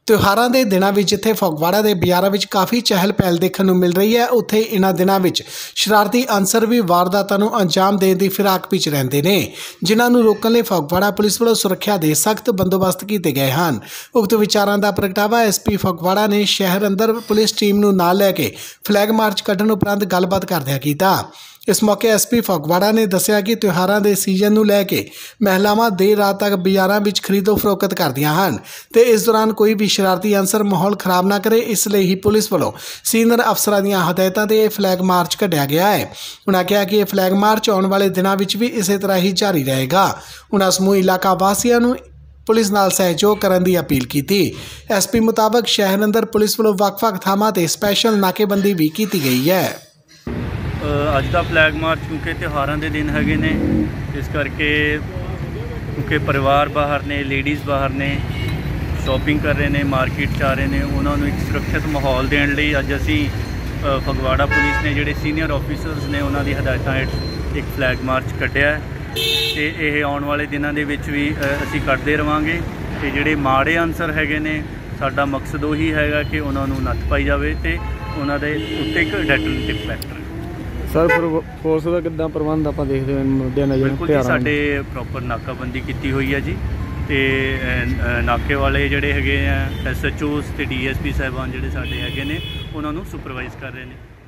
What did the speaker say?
ਤਿਉਹਾਰਾਂ ਦੇ ਦਿਨਾਂ ਵਿੱਚ ਜਿੱਥੇ ਫਗਵਾੜਾ ਦੇ ਬਾਜ਼ਾਰਾਂ ਵਿੱਚ ਕਾਫੀ ਚਹਿਲ ਪਹਿਲ ਦੇਖਣ ਨੂੰ ਮਿਲ ਰਹੀ ਹੈ, ਉੱਥੇ ਇਹਨਾਂ ਦਿਨਾਂ ਵਿੱਚ ਸ਼ਰਾਰਤੀ ਅਨਸਰ ਵੀ ਵਾਰਦਾਤਾਂ ਨੂੰ ਅੰਜਾਮ ਦੇਣ ਦੀ ਫਿਰਾਕ ਵਿੱਚ ਰਹਿੰਦੇ ਨੇ, ਜਿਨ੍ਹਾਂ ਨੂੰ ਰੋਕਣ ਲਈ ਫਗਵਾੜਾ ਪੁਲਿਸ ਵੱਲੋਂ ਸੁਰੱਖਿਆ ਦੇ ਸਖਤ ਬੰਦੋਬਸਤ ਕੀਤੇ ਗਏ ਹਨ। ਉਕਤ ਵਿਚਾਰਾਂ ਦਾ ਪ੍ਰਗਟਾਵਾ ਐਸਪੀ ਫਗਵਾੜਾ ਨੇ ਸ਼ਹਿਰ ਅੰਦਰ ਪੁਲਿਸ ਟੀਮ ਨੂੰ ਨਾਲ ਲੈ ਕੇ ਫਲੈਗ ਮਾਰਚ ਕੱਢਣ ਉਪਰੰਤ ਗੱਲਬਾਤ ਕਰਦਿਆਂ ਕੀਤਾ। इस मौके एसपी फगवाड़ा ने दस्सिया कि त्योहारों के सीजन को लैके महिलावां देर रात तक बाजारों में खरीदो फरोख्त करदियां हन ते इस दौरान कोई भी शरारती अंसर माहौल खराब ना करे, इसलिए ही पुलिस वालों सीनियर अफसरां दीयां हदायतां ते फ्लैग मार्च कढ़िया गया है। उन्होंने कहा कि यह फ्लैग मार्च आने वाले दिनों में भी इस तरह ही जारी रहेगा। उन्होंने समूह इलाका वासियों को पुलिस नाल सहयोग करने की अपील की। एसपी मुताबिक शहर अंदर पुलिस वालों वक्-वक् थावां ते स्पैशल नाकेबंदी भी की गई है। अज का फ्लैग मार्च क्योंकि त्योहारों के दिन है ने, इस करके क्योंकि परिवार बाहर ने, लेडीज़ बाहर ने, शॉपिंग कर रहे हैं, मार्केट जा रहे हैं, उन्होंने एक सुरक्षित माहौल देने लिए अज असी फगवाड़ा पुलिस ने जोड़े सीनियर ऑफिसर्स ने उन्होंने हदायतों हेठ एक फ्लैग मार्च कढ़िया तो यह आने वाले दिनों के भी असी करते रहांगे। तो जोड़े माड़े अंसर है ने, साडा मकसद उही है कि उन्होंने नत्थ पाई जाए तो उन्होंने उत्ते एक डेटरेंट फैक्टर सर फोर्स का कितना प्रबंध आप देखते हैं मद्देनजर? बिल्कुल जी, साढ़े प्रॉपर नाकाबंदी की हुई है जी। तो नाके वाले जोड़े है SHOs ते DSP साहबान जोड़े साढ़े है ने, उन्होंने सुपरवाइज कर रहे हैं।